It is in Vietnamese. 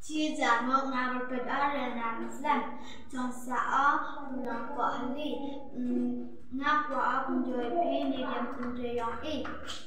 chia giả ngộ ngà bật bật ở rè nàng xem trong xã lòng quả lý ngà quả cùng rồi phi đi điểm cùng rồi yong y